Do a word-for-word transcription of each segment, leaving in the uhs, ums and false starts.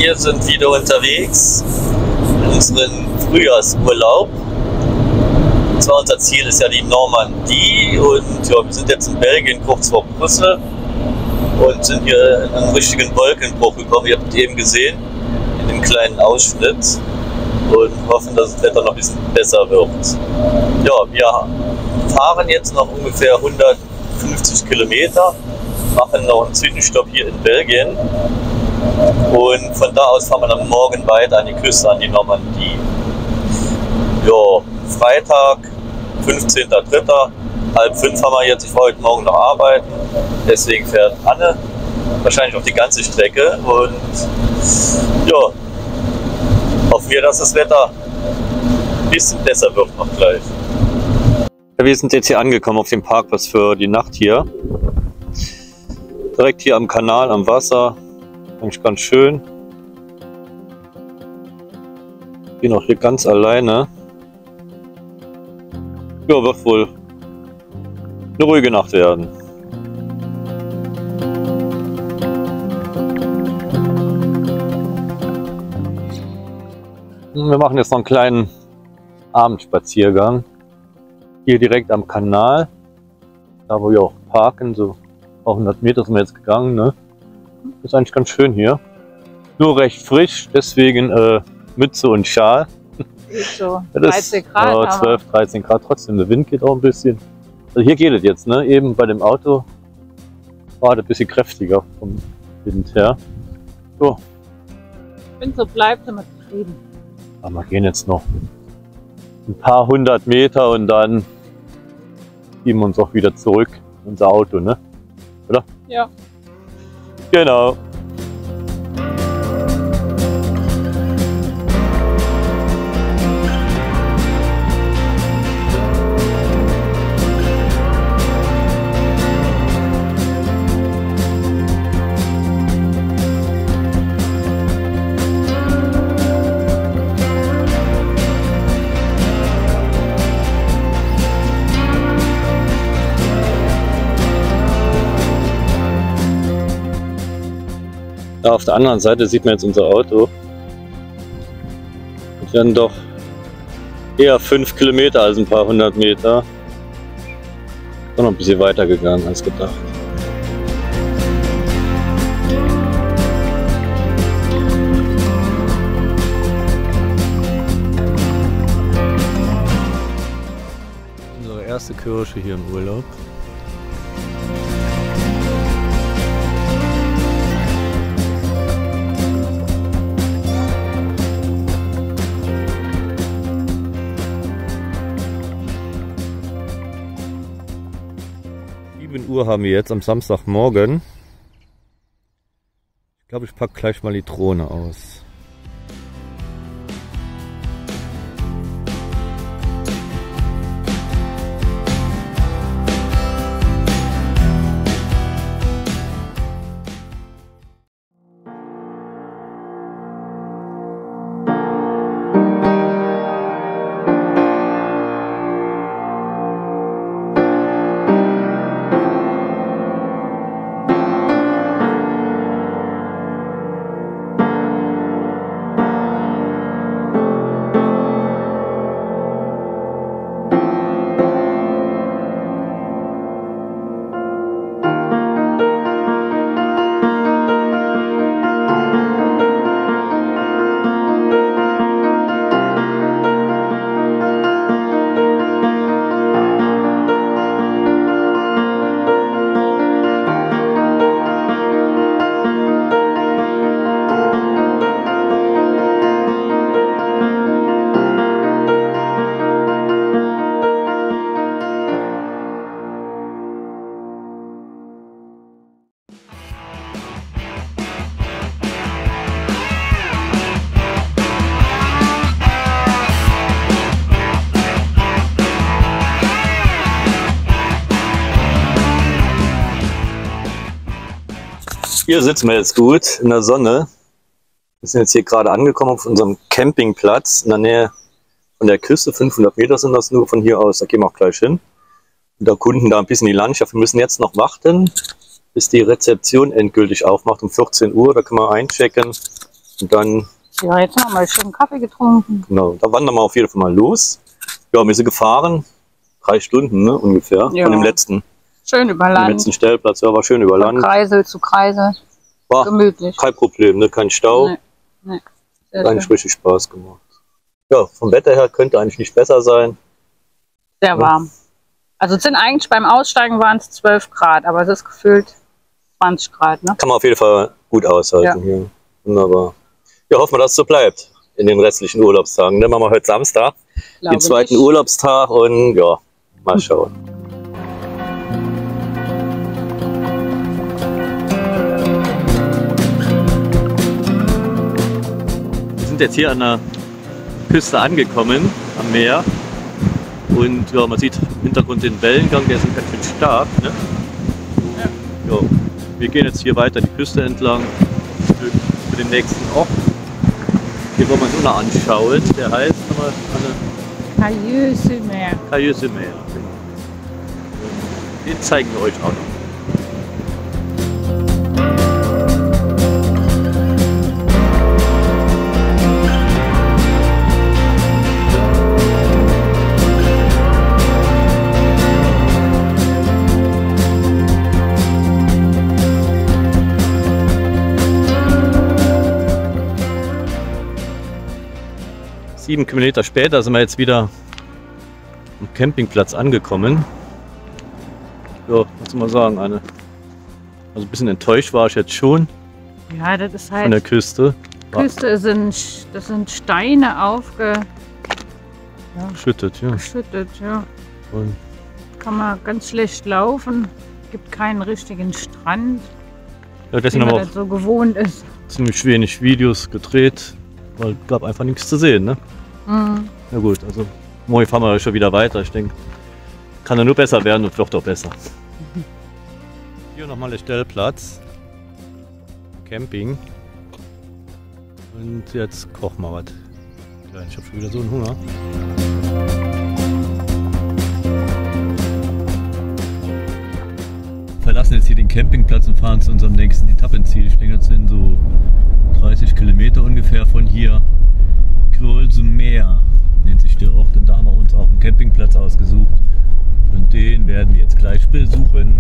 wir sind wieder unterwegs in unserem Frühjahrsurlaub. Und zwar unser Ziel ist ja die Normandie und ja, wir sind jetzt in Belgien kurz vor Brüssel und sind hier in einen richtigen Wolkenbruch gekommen. Ihr habt eben gesehen, in dem kleinen Ausschnitt, und hoffen, dass das Wetter noch ein bisschen besser wird. Ja, wir fahren jetzt noch ungefähr hundertfünfzig Kilometer, machen noch einen Zwischenstopp hier in Belgien und von da aus fahren wir dann morgen weiter an die Küste, an die Normandie. Ja, Freitag, fünfzehnter dritter halb fünf haben wir jetzt. Ich war heute Morgen noch arbeiten, deswegen fährt Anne wahrscheinlich auch die ganze Strecke und ja, hoffen wir, dass das Wetter ein bisschen besser wird noch gleich. Ja, wir sind jetzt hier angekommen auf dem Parkplatz für die Nacht hier. Direkt hier am Kanal, am Wasser. Eigentlich ganz schön. Bin auch hier ganz alleine. Ja, wird wohl eine ruhige Nacht werden. Wir machen jetzt noch einen kleinen Abendspaziergang. Hier direkt am Kanal. Da wo wir auch parken, so ein paar hundert Meter sind wir jetzt gegangen. Ne? Ist eigentlich ganz schön hier. Nur recht frisch, deswegen äh, Mütze und Schal. Ist so. dreizehn Grad. Ja, zwölf, dreizehn Grad trotzdem. Der Wind geht auch ein bisschen. Also hier geht es jetzt, ne? Eben bei dem Auto war es ein bisschen kräftiger vom Wind her. So. Wenn so bleibt, sind wir zufrieden. Aber wir gehen jetzt noch ein paar hundert Meter und dann geben wir uns auch wieder zurück in unser Auto, ne? Oder? Ja. Genau. Ja, auf der anderen Seite sieht man jetzt unser Auto. Wir werden doch eher fünf Kilometer als ein paar hundert Meter. Ist noch ein bisschen weiter gegangen als gedacht. Unsere erste Kirche hier im Urlaub. sieben Uhr haben wir jetzt am Samstagmorgen. Ich glaube, ich packe gleich mal die Drohne aus. Hier sitzen wir jetzt gut in der Sonne. Wir sind jetzt hier gerade angekommen auf unserem Campingplatz in der Nähe von der Küste. fünfhundert Meter sind das nur von hier aus, da gehen wir auch gleich hin. Und erkunden da ein bisschen die Landschaft. Wir müssen jetzt noch warten, bis die Rezeption endgültig aufmacht um vierzehn Uhr. Da können wir einchecken Und dann, Ja, jetzt haben wir schon Kaffee getrunken. genau, da wandern wir auf jeden Fall mal los. Ja, wir sind gefahren, drei Stunden ne, ungefähr, Ja. von dem letzten, Schön über dem Land. letzten Stellplatz. Ja, war schön über Von Land. Kreisel zu Kreisel. War Gemütlich. kein Problem, ne, kein Stau. Nee, nee. Sehr Hat eigentlich schön. richtig Spaß gemacht. Ja, vom Wetter her könnte eigentlich nicht besser sein. Sehr warm. Also es sind eigentlich beim Aussteigen waren es zwölf Grad, aber es ist gefühlt zwanzig Grad. Ne? Kann man auf jeden Fall gut aushalten Ja. hier. Wunderbar. Ja, hoffen wir, dass es so bleibt in den restlichen Urlaubstagen. Dann machen wir heute Samstag, Glaube den zweiten nicht. Urlaubstag und ja, mal schauen. Wir sind jetzt hier an der Küste angekommen, am Meer. Und ja, man sieht im Hintergrund den Wellengang, der ist ganz schön stark. Ne? Ja, wir gehen jetzt hier weiter die Küste entlang für den nächsten Ort. Hier wollen wir uns noch anschauen. Der heißt nochmal Cailleux-sur-Mer. Cailleux-sur-Mer. Den zeigen wir euch auch noch. Sieben Kilometer später sind wir jetzt wieder am Campingplatz angekommen. Ja, was soll man sagen, Anne? Also ein bisschen enttäuscht war ich jetzt schon Ja, das ist von halt. der Küste. War Küste sind, das sind Steine aufgeschüttet. geschüttet, ja. Ja. Und Kann man ganz schlecht laufen. Gibt keinen richtigen Strand, ja, wie deswegen man haben wir das so gewohnt ist. auch ziemlich wenig Videos gedreht, weil es gab einfach nichts zu sehen. Ne? Mhm. Na gut, also morgen fahren wir schon wieder weiter. Ich denke, kann ja nur besser werden und wird doch besser. Hier nochmal der Stellplatz. Camping. Und jetzt kochen wir was. Ja, ich habe schon wieder so einen Hunger. Wir verlassen jetzt hier den Campingplatz und fahren zu unserem nächsten Etappenziel. Ich denke, das sind so dreißig Kilometer ungefähr von hier. Cailleux-sur-Mer nennt sich der Ort, und da haben wir uns auch einen Campingplatz ausgesucht. Und den werden wir jetzt gleich besuchen.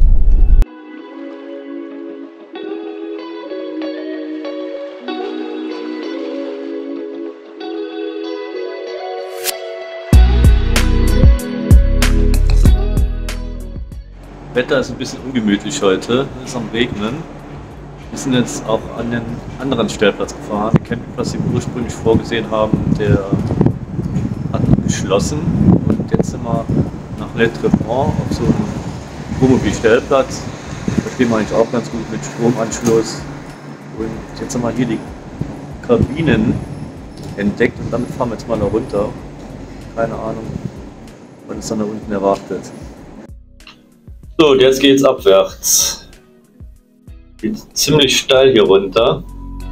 Wetter ist ein bisschen ungemütlich heute, es ist am Regnen. Wir sind jetzt auch an den anderen Stellplatz gefahren. Der Campingplatz, den wir ursprünglich vorgesehen haben, der hat geschlossen. Und jetzt sind wir nach Le Trépont auf so einem Wohnmobil-Stellplatz. Da stehen wir eigentlich auch ganz gut mit Stromanschluss. Und jetzt haben wir hier die Kabinen entdeckt und damit fahren wir jetzt mal da runter. Keine Ahnung, was uns dann da unten erwartet. So, und jetzt geht's abwärts. Geht ziemlich steil hier runter.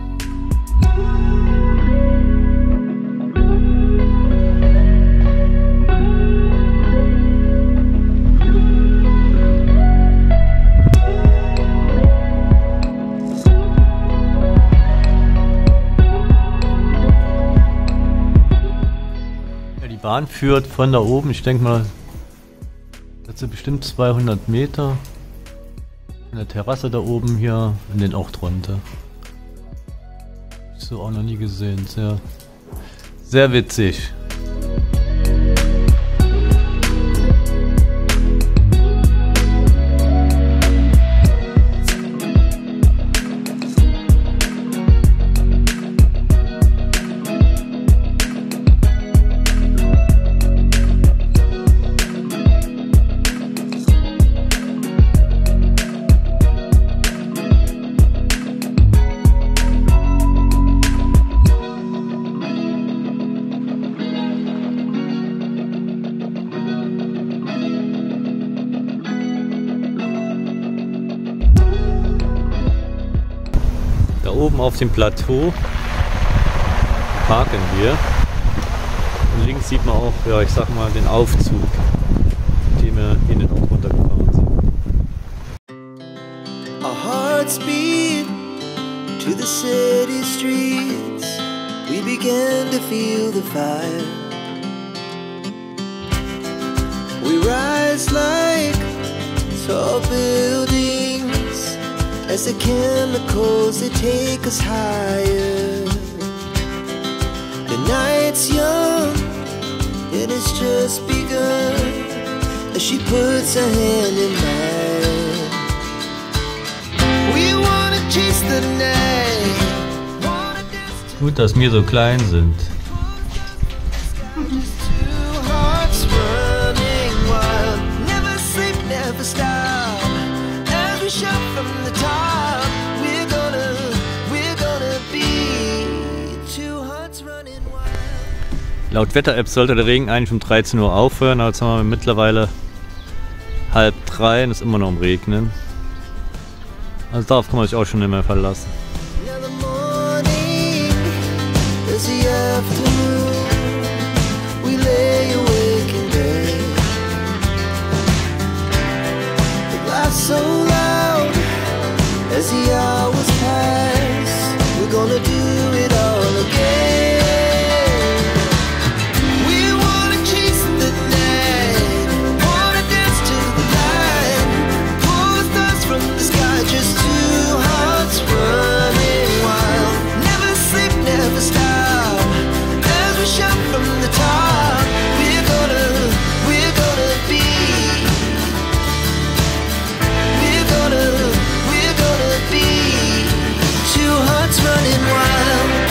Ja, die Bahn führt von da oben, ich denke mal, das sind bestimmt zweihundert Meter an der Terrasse da oben hier in den Ort runter. So auch noch nie gesehen. Sehr, sehr witzig. Da oben auf dem Plateau parken wir. Und links sieht man auch, ja, ich sag mal, den Aufzug, mit dem wir in den Ort runtergefahren sind. Our hearts beat to the city streets, we began to feel the fire. We rise like tall buildings as the chemicals, they take us higher. The night's young and it's just begun as she puts her hand in mine. We wanna chase the night, wanna dance to Gut, dass wir so klein sind. two hearts running wild. Never sleep, never stop. As we shout from the top, we're gonna, we're gonna be two hearts running wild. Laut Wetter-App sollte der Regen eigentlich um dreizehn Uhr aufhören, aber jetzt haben wir mittlerweile halb drei und es ist immer noch am Regnen. Also darauf kann man sich auch schon nicht mehr verlassen. Now the morning is the afternoon. We lay awake in bed. It laughs so loud as the hours pass. We're gonna do it all again. We wanna chase the night, wanna dance to the light, pull the stars from the sky, just two hearts running wild. Never sleep, never stop, as we shout from the top. We're gonna, we're gonna be, we're gonna, we're gonna be two hearts running wild.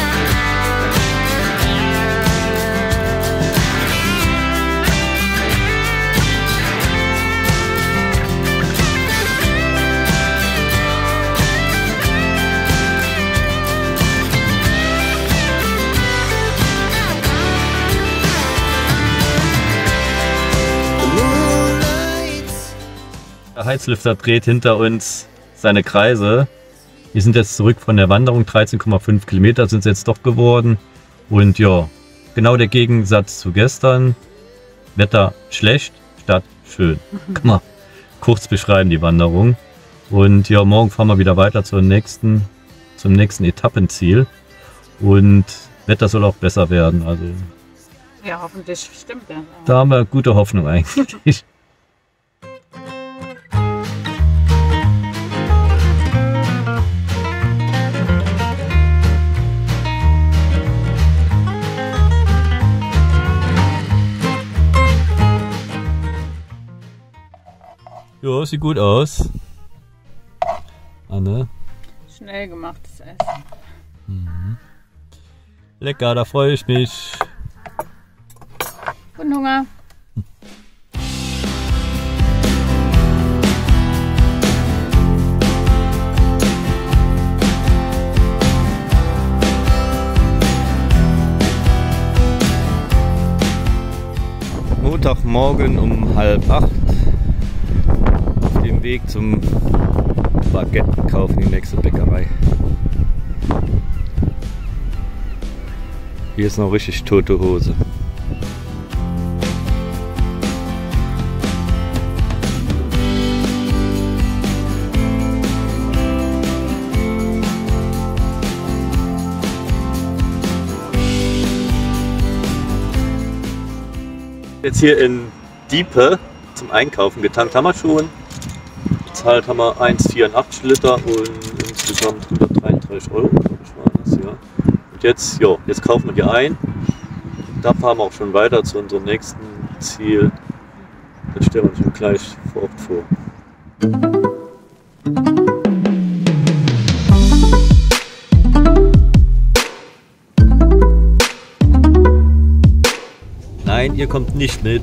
The moonlight. Der Heizlüfter dreht hinter uns seine Kreise. Wir sind jetzt zurück von der Wanderung, dreizehn Komma fünf Kilometer sind es jetzt doch geworden. Und ja, genau der Gegensatz zu gestern. Wetter schlecht, Stadt schön. Kann man kurz beschreiben, die Wanderung. Und ja, morgen fahren wir wieder weiter zur nächsten, zum nächsten Etappenziel. Und Wetter soll auch besser werden. Also Ja, hoffentlich stimmt der. da haben wir gute Hoffnung eigentlich. Ja, sieht gut aus. Anne. Schnell gemachtes Essen. Lecker, da freue ich mich. Guten Hunger. Montagmorgen um halb acht. Auf dem Weg zum Baguette kaufen, die nächste Bäckerei. Hier ist noch richtig tote Hose. Jetzt hier in Diepe zum Einkaufen getankt haben wir schon. Bezahlt haben wir eins Komma vierundachtzig Liter und insgesamt hundertdreiunddreißig Euro, glaube ich, war das, ja. Und jetzt, ja, jetzt kaufen wir die ein. Da fahren wir auch schon weiter zu unserem nächsten Ziel. Das stellen wir uns schon gleich vor Ort vor. Nein, ihr kommt nicht mit.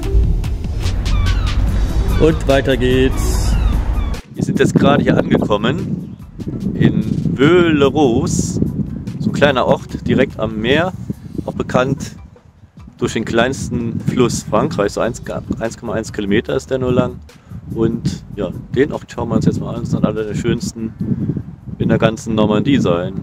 Und weiter geht's. Wir sind jetzt gerade hier angekommen in Veuleroos, so ein kleiner Ort direkt am Meer, auch bekannt durch den kleinsten Fluss Frankreichs, so eins Komma eins Kilometer ist der nur lang. Und ja, den Ort schauen wir uns jetzt mal an, das soll einer der schönsten in der ganzen Normandie sein.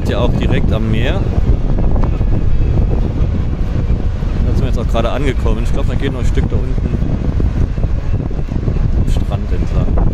liegt ja auch direkt am Meer. Da sind wir jetzt auch gerade angekommen. Ich glaube, wir gehen noch ein Stück da unten am Strand entlang.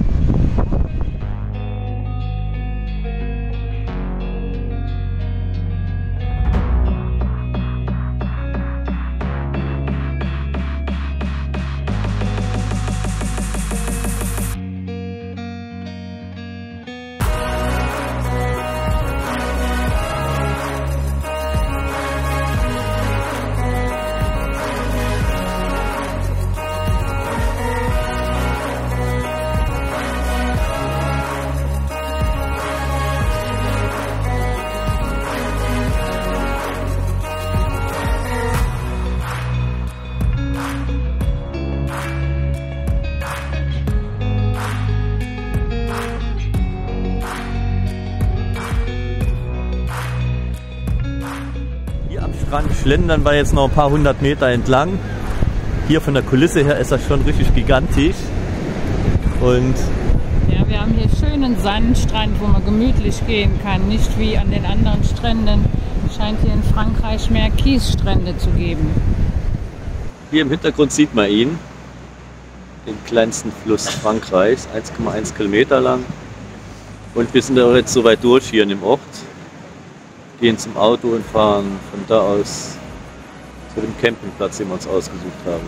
Schlendern wir jetzt noch ein paar hundert Meter entlang. Hier von der Kulisse her ist das schon richtig gigantisch. Und ja, wir haben hier schönen Sandstrand, wo man gemütlich gehen kann. Nicht wie an den anderen Stränden. Es scheint hier in Frankreich mehr Kiesstrände zu geben. Hier im Hintergrund sieht man ihn. Den kleinsten Fluss Frankreichs, eins Komma eins Kilometer lang. Und wir sind auch jetzt so weit durch hier in dem Ort. Gehen zum Auto und fahren von da aus zu dem Campingplatz, den wir uns ausgesucht haben.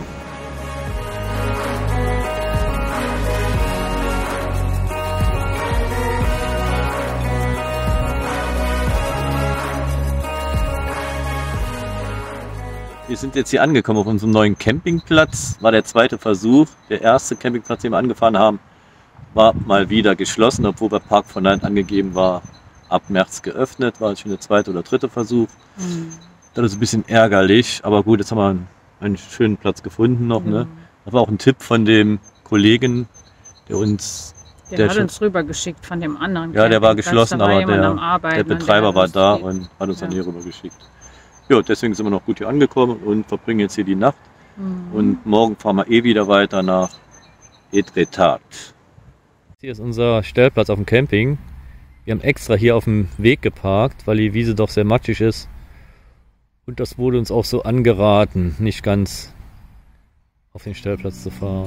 Wir sind jetzt hier angekommen auf unserem neuen Campingplatz. War der zweite Versuch. Der erste Campingplatz, den wir angefahren haben, war mal wieder geschlossen, obwohl bei Park for Night angegeben war, ab März geöffnet, war schon der zweite oder dritte Versuch. Mhm. Das ist ein bisschen ärgerlich, aber gut, jetzt haben wir einen, einen schönen Platz gefunden noch. Mhm. Ne? Das war auch ein Tipp von dem Kollegen, der uns... Der, der hat schon, uns rübergeschickt von dem anderen. Ja, der war geschlossen, war aber der, Arbeiten, der Betreiber der war da geht. und hat uns ja. dann hier rübergeschickt. Ja, deswegen sind wir noch gut hier angekommen und verbringen jetzt hier die Nacht. Mhm. Und morgen fahren wir eh wieder weiter nach Étretat. Hier ist unser Stellplatz auf dem Camping. Wir haben extra hier auf dem Weg geparkt, weil die Wiese doch sehr matschig ist. Und das wurde uns auch so angeraten, nicht ganz auf den Stellplatz zu fahren.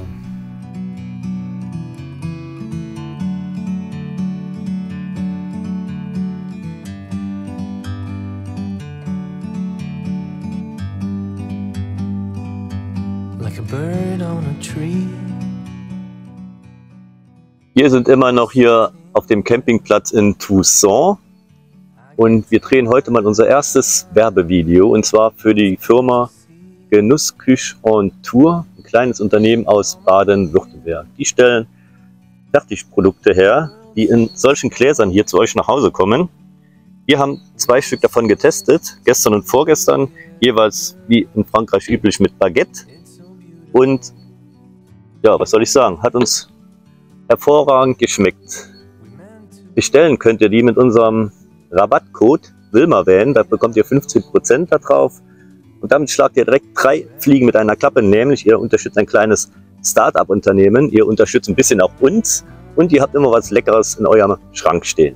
Like a bird on a tree. Wir sind immer noch hier auf dem Campingplatz in Toussaint und wir drehen heute mal unser erstes Werbevideo und zwar für die Firma Genussküche on Tour, ein kleines Unternehmen aus Baden-Württemberg. Die stellen Fertigprodukte her, die in solchen Gläsern hier zu euch nach Hause kommen. Wir haben zwei Stück davon getestet, gestern und vorgestern, jeweils wie in Frankreich üblich mit Baguette. Und ja, was soll ich sagen, hat uns hervorragend geschmeckt. Bestellen könnt ihr die mit unserem Rabattcode Wilmavan, da bekommt ihr fünfzehn Prozent da drauf und damit schlagt ihr direkt drei Fliegen mit einer Klappe, nämlich ihr unterstützt ein kleines Start-up-Unternehmen, ihr unterstützt ein bisschen auch uns und ihr habt immer was Leckeres in eurem Schrank stehen.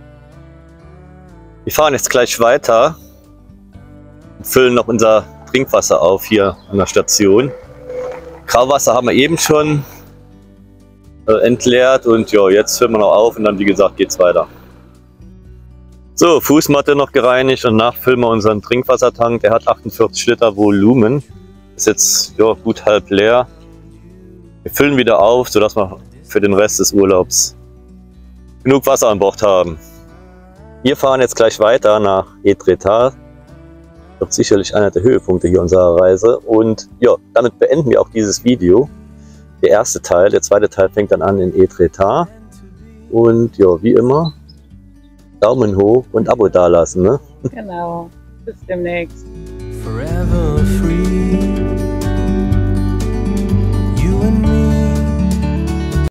Wir fahren jetzt gleich weiter und füllen noch unser Trinkwasser auf hier an der Station. Grauwasser haben wir eben schon entleert und ja, jetzt hören wir noch auf und dann wie gesagt geht's weiter. So, Fußmatte noch gereinigt und nachfüllen wir unseren Trinkwassertank. Der hat achtundvierzig Liter Volumen. Ist jetzt ja, gut halb leer. Wir füllen wieder auf, sodass wir für den Rest des Urlaubs genug Wasser an Bord haben. Wir fahren jetzt gleich weiter nach Étretat. Wird sicherlich einer der Höhepunkte hier unserer Reise. Und ja, damit beenden wir auch dieses Video. Der erste Teil, der zweite Teil fängt dann an in Étretat. Und ja, wie immer, Daumen hoch und Abo dalassen, ne? Genau. Bis demnächst. Forever free.